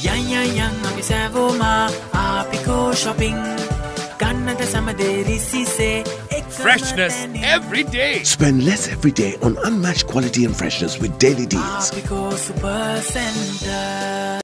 Yang අපි සෑවෝම Arpico shopping ගන්නට සමදේ se. Freshness every day. Spend less every day on unmatched quality and freshness with daily deals. Arpico Super Center.